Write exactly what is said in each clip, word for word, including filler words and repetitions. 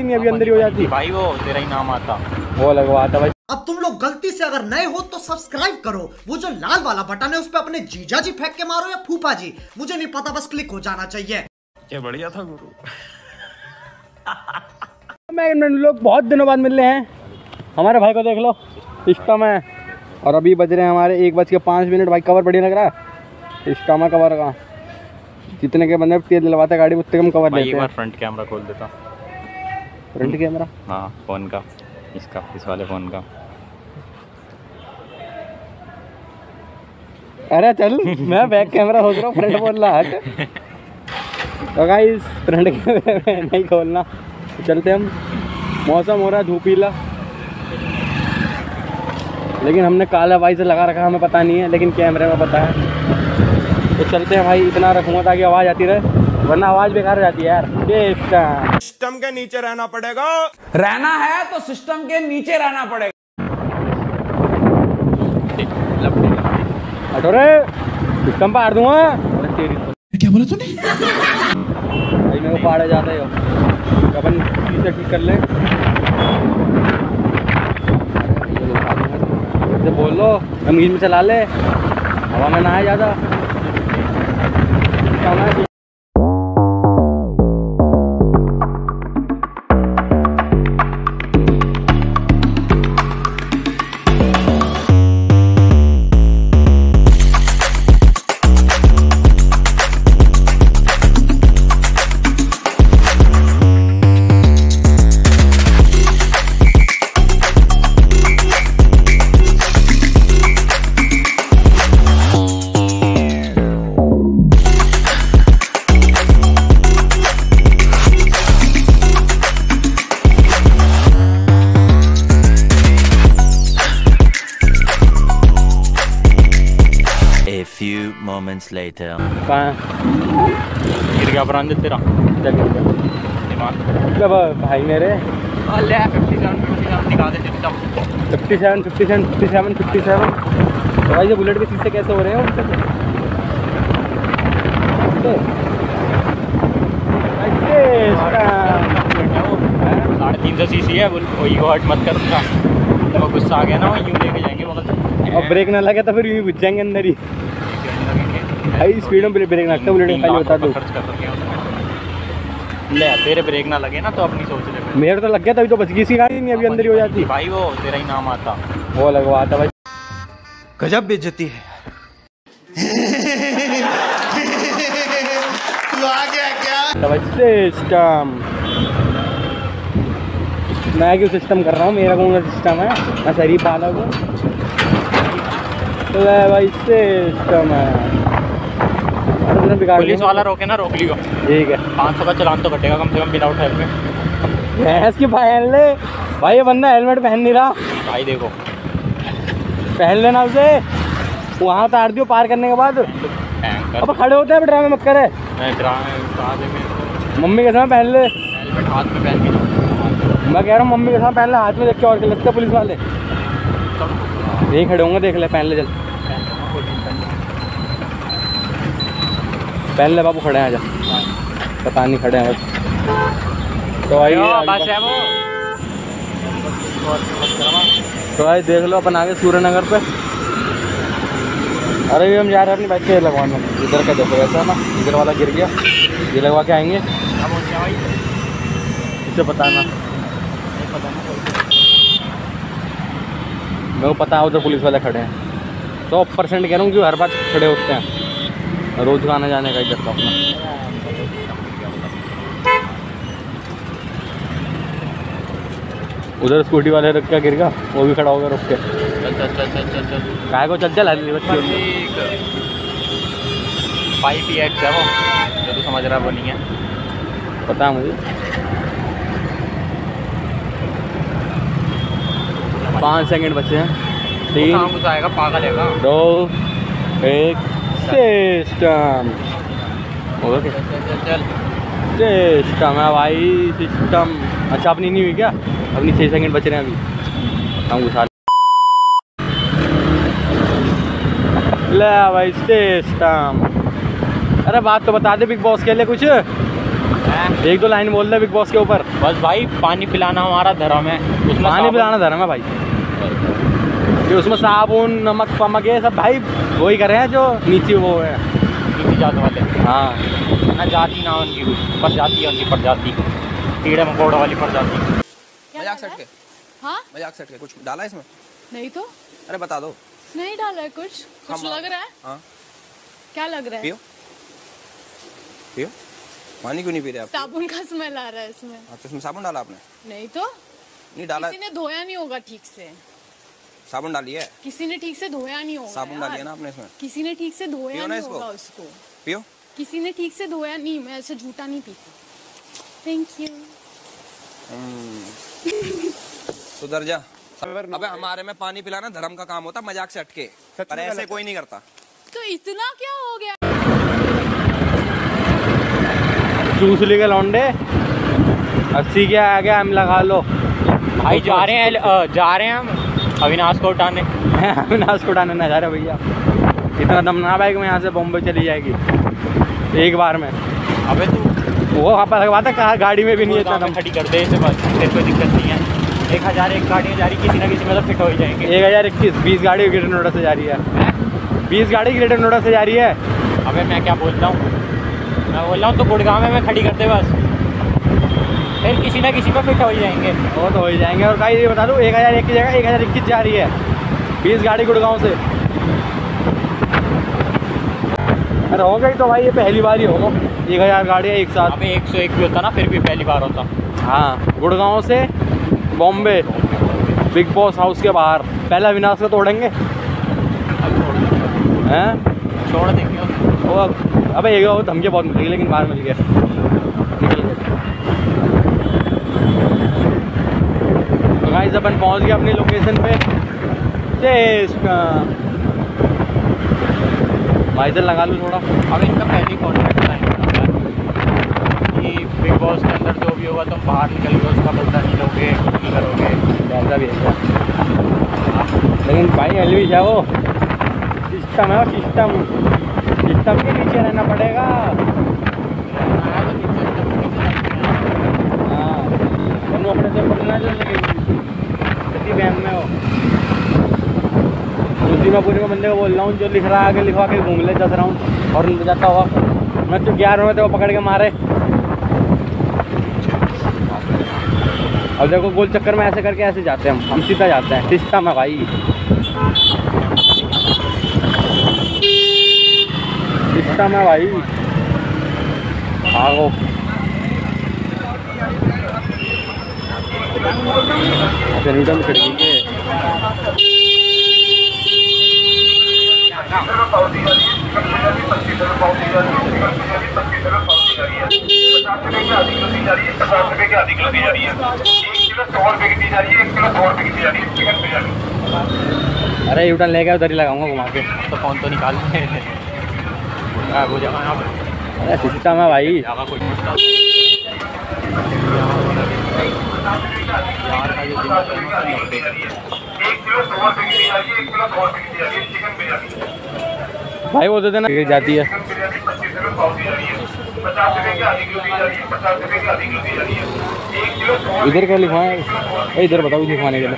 नहीं अभी अंदर ही हो जाती भाई, वो तेरा ही नाम आता, वो लगवाता भाई। अब तुम लोग गलती से अगर नए हो तो सब्सक्राइब करो, वो जो लाल वाला बटन है उस पर अपने जीजा जी फेंक के मारो या फूफा जी, मुझे नहीं पता, बस क्लिक हो जाना चाहिए। क्या बढ़िया था गुरु। मैं लोग बहुत दिनों बाद मिल रहे हैं, हमारे भाई को देख लो, सिस्टम है। और अभी बज रहे हैं हमारे एक बज के पाँच मिनट। भाई कवर बढ़िया लग रहा है, सिस्टम है कवर का। जितने के बंदे तेल दिलवाते गाड़ी उतने कम कवर लेते हैं। फ्रंट कैमरा खोल देता, फ्रंट कैमरा, हाँ फोन का, इसका, इस वाले फोन का। अरे चल, मैं बैक कैमरा सोच रहा हूँ, फ्रंट बोल रहा हट। तो गाइस फ्रंट कैमरा नहीं खोलना, चलते हम। मौसम हो रहा है धूपीला, लेकिन हमने काला वाइज लगा रखा, हमें पता नहीं है, लेकिन कैमरे में पता है। तो चलते हैं भाई, इतना रखूँगा ताकि आवाज़ आती रहे, वरना आवाज़ बेकार हो जाती है यार। ये सिस्टम के नीचे रहना पड़ेगा, रहना है तो सिस्टम के नीचे रहना पड़ेगा। अटोरे सिस्टम पाड़ दूंगा। तेरी क्या बोला तूने? भाई मेरे को पाड़े जाता है, अपन से ठीक कर ले। बोल लो जमीन में चला ले, हवा में ना है ज़्यादा। moments later. गिर गया बरामद तेरा, चल भाई मेरे fifty seven fifty seven fifty seven fifty seven. तो भाई ये बुलेट के शीशे कैसे हो रहे हैं उनसे? साढ़े तीन सौ सी सी है, वही को हट मत कर उसका, तो गुस्सा आ गया ना, वो यूँ लेके जाएंगे बगल। और ब्रेक ना लगे तो फिर यूँ घुस जाएंगे अंदर ही। भाई स्पीड में ब्रेक लगता है बुलेट में, बता दो। ले तेरे ब्रेक ना लगे ना तो अपनी सोच ले। मेरे तो लग गया, तभी तो बच गई सी गाड़ी, नहीं अभी अंदर ही हो जाती। भाई वो तेरा ही नाम आता, वो लगवाता भाई। गजब बेइज्जती है। तू आ गया क्या? सिस्टम मैं क्यों सिस्टम कर रहा हूँ, मेरा कौन सा सिस्टम है, मैं शरीफ बालक हूँ। तो भाई सिस्टम है, पुलिस वाला रोके ना, रोक लियो, ठीक है। पाँच सौ का चलान तो कटेगा कम से कम बिना उठाए पे। भैंस की पहन ले भाई, ये बंदा हेलमेट पहन नहीं रहा भाई, देखो पहन लेना उसे, वहाँ उतार दियो पार करने के बाद। अब खड़े होते हैं, ड्रामे मत करे, मम्मी के साथ पहन ले, हेलमेट हाथ में पहन के। मैं कह रहा हूँ मम्मी के साथ पहन ले, हाथ में देख के और के लगते पुलिस वाले यही खड़े होंगे, देख ले, पहन ले, चल पहन ले बाबू, खड़े हैं आजा, पता नहीं खड़े हैं बस। तो भाई तो भाई देख लो, अपन आगे सूर्य नगर पे। अरे भी हम जा रहे हैं अपनी बाइक के लगवाने, इधर का देखो वैसा ना, इधर वाला गिर गया, ये लगवा के आएंगे। इससे बताना, मेरे को पता है उधर पुलिस वाले खड़े हैं, सौ परसेंट कह रहा हूँ कि हर बार खड़े होते हैं, रोज आने जाने का इधर का अपना। उधर स्कूटी वाले रख के गिर गया, वो भी खड़ा होगा रुक के। चल चल चल चल चल चल काय को चल चल हल्ली बच्ची फाइव ई एक्स है वो, जो तू समझ रहा है वो नहीं है, पता है मुझे। पाँच सेकंड बचे हैं, तीन कुछ आएगा, पागल है, दो एक। सिस्टम ओके, सिस्टम है भाई, सिस्टम। अच्छा अपनी नहीं हुई क्या? अपनी छः सेकंड बच रहे हैं अभी, हम घुसा ले भाई सिस्टम। अरे बात तो बता दे बिग बॉस के लिए कुछ। एक दो लाइन बोल दे बिग बॉस के ऊपर। बस भाई पानी पिलाना हमारा धर्म है, उसमें पानी साबुन- पिलाना धर्म है भाई। कि उसमें साबुन नमक पमक ये सब भाई वही कर रहे हैं जो नीचे वो है नीची जात वाले। हाँ ना जाति ना उनकी कुछ प्रजाति है, उनकी प्रजाति कीड़े मकोड़ों वाली प्रजाति। मजाक सेट के हाँ मजाक सेट के कुछ डाला इसमें? नहीं तो अरे बता दो। नहीं डाला है कुछ कुछ हम- लग रहा है। हाँ क्या लग रहा है? पियो पियो। पानी क्यों नहीं पी रहे आप? साबुन का स्मेल आ रहा है इसमें। हाँ तो इसमें साबुन डाला आपने? नहीं तो नहीं डाला। किसी ने धोया नहीं होगा ठीक से। साबुन डाली है? किसी ने ठीक से धोया नहीं होगा साबुन यार। डाली है ना आपने इसमें? किसी ने ठीक से धोया पियो ना नहीं इसको। होगा उसको। पियो। किसी ने ठीक से धोया नहीं, मैं ऐसे झूठा नहीं पीती। Thank you. सुधर जा। अबे हमारे में पानी पिलाना धर्म का काम होता, मजाक से हटके। पर ऐसे कोई नहीं करता। तो इतना क्या हो गया? चूस ली के लौंडे अस्सी के आगे हम लगा लो। भाई जा रहे हैं अ, जा रहे हैं हम अविनाश को उठाने। अविनाश को उठाने ना जा रहे भैया, इतना दम ना बाइक में यहाँ से बॉम्बे चली जाएगी एक बार में। अबे तू वो वहाँ पर लगवाता कहा गाड़ी में भी नहीं इतना गाँव दम। में खड़ी कर दे इसे, बस फिर कोई दिक्कत नहीं है। एक हज़ार एक गाड़ियाँ जा रही, किसी ना किसी में तो फिट हो ही जाएंगे। एक हज़ार इक्कीस बीस गाड़ी ग्रेटर नोएडा से जा रही है। बीस गाड़ी ग्रेटर नोएडा से जा रही है। अबे मैं क्या बोल रहा हूँ, मैं बोल रहा हूँ तो गुड़गांव में मैं खड़ी करते बस, फिर किसी ना किसी में फिट हो ही जाएंगे। वो तो हो ही जाएंगे। और कहीं ये बता दूँ एक हज़ार एक की जगह एक हज़ार इक्कीस जा रही है बीस गाड़ी गुड़गांव से। अरे हो गई तो भाई ये पहली बार ही होगा एक हज़ार गाड़ियाँ एक साथ। अबे एक सौ एक भी होता ना फिर भी पहली बार होता। हाँ गुड़गांव से बॉम्बे बिग बॉस हाउस के बाहर पहला विनाश का तोड़ेंगे हैं। छोड़ देंगे वो अबे एक वो धमकी बहुत मिल गई लेकिन बाहर मिल गया निकल गया। तो गाइस अपन पहुंच गए अपनी लोकेशन पे। वाइजर लगा लूँ थोड़ा। अब इनका पहले कॉन्ट्रैक्ट साइन होता है कि बिग बॉस के अंदर जो भी होगा तुम बाहर निकल के उसका बदला नहीं लोगे, कुछ नहीं करोगे, ऐसा भी है क्या? लेकिन भाई एलवी है वो सिस्टम है, वो सिस्टम सिस्टम के नीचे रहना पड़ेगा। हाँ तुम अपने से पढ़ना जो कितनी बैंक में हो उसी में पूरे में बंदे को बोल रहा हूँ जो लिख रहा है आगे लिखवा के घूम ले दस राउंड और जाता हुआ मैं तो ग्यारह में तो वो पकड़ के मारे। अब देखो गोल चक्कर में ऐसे करके ऐसे जाते हैं हम हम सीधा जाते हैं। सिस्टम है भाई, सिस्टम है भाई। भागो न्यूटन खिड़की के अरे यूटर्न ले गया उधर ही लगाऊंगा घुमा के। तो फोन तो निकाल ले वो जगह यहाँ पर अरे सिस्टम है भाई। जगह कोई यार का जो भाई वो दे देना जाती है। इधर क्या लिखवाना है? इधर बताओ लिखवाने के लिए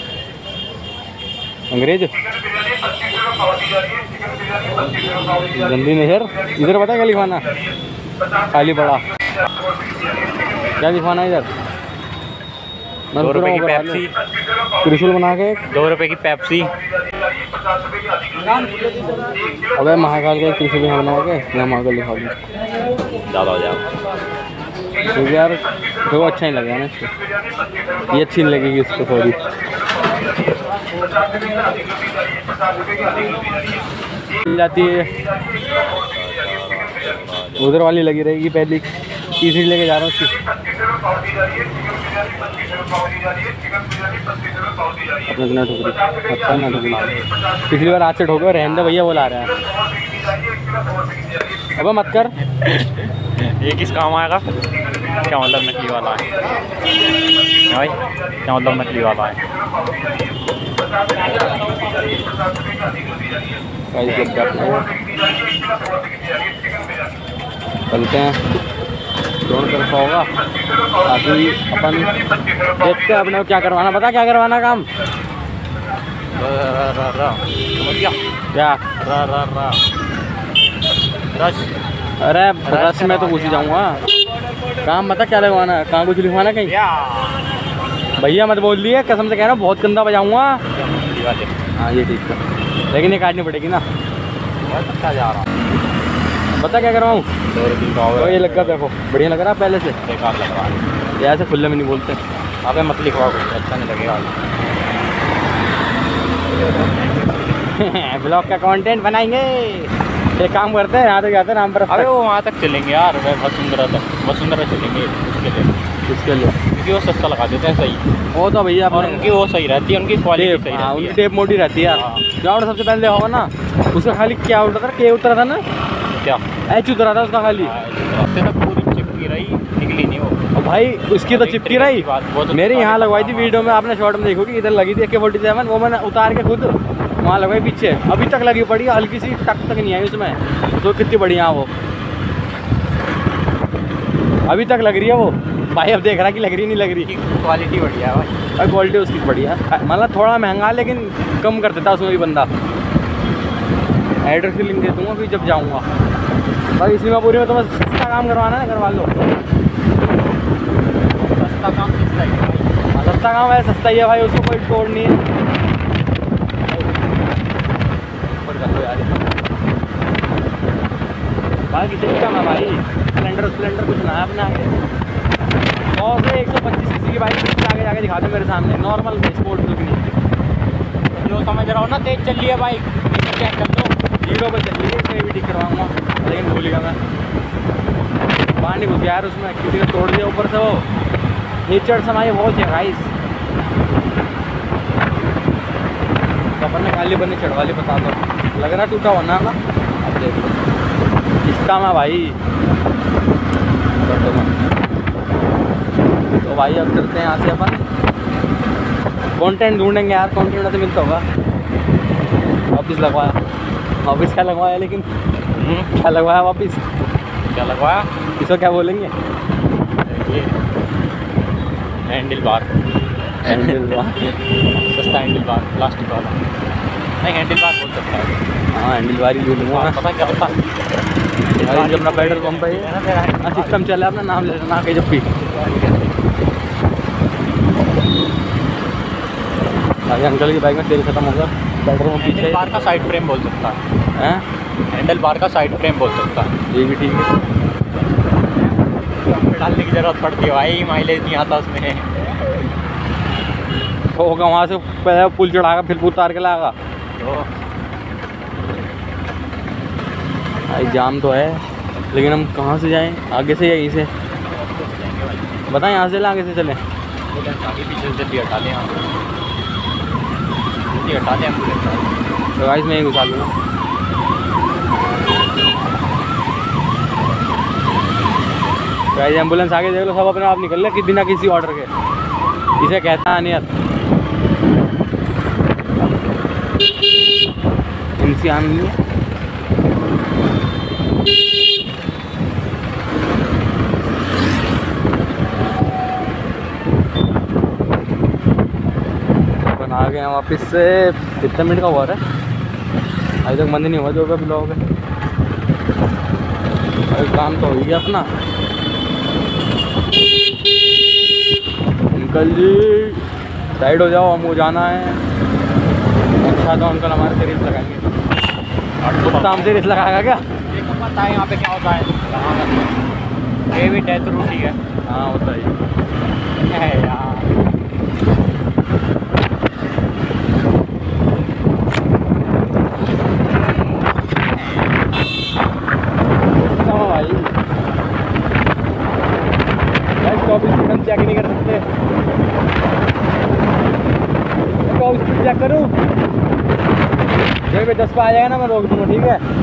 अंग्रेज गंदी नहर। इधर बता क्या लिखवाना? खाली पड़ा क्या लिखवाना है इधर? दो रुपए की पेप्सी, त्रिशूल बना के दो रुपए की पेप्सी। अबे महाकाल का एक त्रिशूल यहाँ बना के यहाँ महाकाल लिखा दूँ। ज़्यादा हो जाओ क्योंकि यार देखो अच्छा नहीं लगेगा ना इसको, ये अच्छी नहीं लगेगी इसको थोड़ी। मिल जाती है उधर वाली लगी रहेगी पहली तीसरी लेके जा रहा हूँ उसकी। अपना ठुकरी अच्छा ना ठुकरी पिछली बार आज से ठोके रहने दे भैया वो ला रहा है। अबे मत कर ये किस काम आएगा? क्या मतलब नकली वाला है भाई? क्या मतलब नकली वाला है? चलते हैं दोनों तरफ होगा। अभी अपन देखते हैं अपने को क्या करवाना, बता क्या करवाना काम। क्या रश, अरे रस में तो पूछ ही जाऊँगा, काम बता क्या लगवाना है, कहाँ कुछ लिखवाना कहीं। भैया मत बोल दिए, कसम से कह रहा हूँ बहुत गंदा बजाऊँगा। हाँ ये ठीक है, लेकिन ये काटनी पड़ेगी ना। अच्छा जा रहा हूँ, बता क्या करवाऊँ। तो ये लग रहा देखो बढ़िया लग रहा है पहले से, बेकार लग रहा है। ये ऐसे खुले में नहीं बोलते। अबे मत लिखवा कुछ, अच्छा नहीं लगेगा। ब्लॉग का कंटेंट बनाएंगे, एक काम करते हैं यहाँ तक जाते हैं नाम पर। अबे वो वहाँ तक चलेंगे यार, वह वसुंधरा तक, वसुंधरा चलेंगे उसके लिए, इसके लिए क्योंकि वो सस्ता लगा देते हैं सही। वो तो भैया और उनकी वो सही रहती है, उनकी क्वालिटी सही हाँ, रहती उनकी है। टेप मोटी रहती है यार। हाँ। जो आपने सबसे पहले देखा होगा ना, उसका खाली क्या उतरा था, के उतरा था ना, क्या एच उतरा था उसका खाली। हफ्ते तक पूरी चिपकी रही, निकली नहीं वो। और भाई उसकी तो चिपकी रही। वो तो मेरी यहाँ लगवाई थी वीडियो में, आपने शॉर्ट में देखोगे इधर लगी थी ए के फोर्टी सेवन, वो मैंने उतार के खुद वहाँ लगवाई पीछे, अभी तक लगी पड़ी है, हल्की सी टक तक नहीं आई उसमें। तो कितनी बढ़िया वो अभी तक लग रही है वो। भाई अब देख रहा कि लग रही नहीं लग रही। क्वालिटी बढ़िया है भाई, भाई क्वालिटी उसकी बढ़िया है, मतलब थोड़ा महंगा लेकिन कम कर देता उसमें भी बंदा। एड्रेस की लिंक दे दूँगा फिर जब जाऊँगा। भाई सीमापुरी में तो बस सस्ता काम करवाना है, करवा लो। सस्ता काम सस्ता ही है भाई। सस्ता काम है, सस्ता ही है भाई, उसको कोई तोड़ नहीं है। भाई किसी का ना भाई, स्प्लेंडर स्प्लेंडर कुछ ना है अपने आगे। सौ से एक सौ पच्चीस किसी की बाइक से आगे जाके दिखा दो मेरे सामने, नॉर्मल स्पोर्ट लुक नहीं। जो समझ रहा हो ना, तेज चल रही है बाइक, चेक कर लो। जीरो पर चल रही है, इसमें भी ठीक करवाऊँगा, लेकिन भूल गया मैं। पानी घुस गया यार उसमें, किसी ने तोड़ दिया ऊपर से वो। कीचड़ समाई बहुत है गाइस। अपन ने खाली बनी चढ़वा ली, बता दो लग रहा टूटा होना ना। अब देख लो इसका मैं भाई कर दूँगा। तो भाई अब चलते हैं यहाँ से अपन, कंटेंट ढूंढेंगे यार, कंटेंट से मिलता होगा। वापिस लगवाया, वापिस क्या लगवाया, लेकिन क्या लगवाया वापिस, क्या लगवाया इसको क्या बोलेंगे। ये हैंडल बार, हैंडल बार, सस्ता हैंडल बार, प्लास्टिक वाला नहीं, हैंडल बार बोल सकता है। हाँ हैंडल बार ही लूँगा मैं। पता क्या होता भाई जब अपना पेट्रोल पंप है ये, हाँ सिस्टम चला अपना नाम ले लेना आके जब भी। अभी अंकल की बाइक में तेल खत्म होगा, पेट्रोल पंप पीछे हैंडल बार का साइड फ्रेम बोल सकता है, हैं, हैंडल बार का साइड फ्रेम बोल सकता है। ये भी ठीक है। डालने की जरूरत पड़ती है भाई, माइलेज नहीं आता उसमें। होगा वहाँ से पहले पुल चढ़ाएगा, फिर उतार के लाएगा। तो भाई जाम तो है, लेकिन हम कहाँ से जाएं, आगे से या यहीं से बताएं, यहाँ से आगे से चलें। आगे पीछे से जल्दी हटा लें, यहाँ जल्दी हटा लें एम्बुलेंस। तो गाइस मैं ही घुसा लूँगा। गाइस एम्बुलेंस आगे देख लो, सब अपने आप निकल रहे बिना किसी ऑर्डर के। इसे कहता है अनियत, इनसी आम नहीं है। आ गए हैं वापस से। कितने मिनट का हुआ है, अभी तक बंद नहीं हुआ जो भी ब्लॉग है। अरे काम तो हो गया अपना। अंकल जी साइड हो जाओ, हमको जाना है। अच्छा था अंकल हमारे से रेस लगाएंगे, कुत्ता हमसे रेस लगाएगा क्या। देखो पता है यहाँ पे क्या होता है, ये भी डेथ रूट ही है। हाँ होता है यार, हम चेक नहीं कर सकते। चेक करूँ जब दस पे आ जाएगा ना, मैं रोक दूँगा, ठीक है।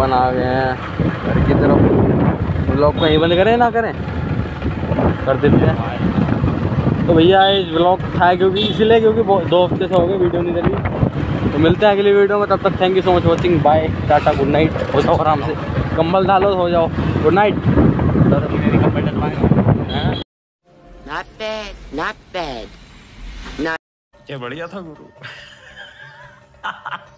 अपन आ गए हैं घर की तरफ। व्लॉग को यहीं बंद करें ना करें, कर देते हैं। तो भैया ये व्लॉग था क्योंकि इसलिए क्योंकि दो हफ्ते से हो गए वीडियो नहीं डली। तो मिलते हैं अगली वीडियो में, तब तक thank you so much watching. Bye, tata, good night. हो जाओ आराम से, कंबल डालो, हो जाओ, गुड नाइट। मेरी कंबल डलवाएंगे। Not bad, not bad. क्या बढ़िया था गुरु।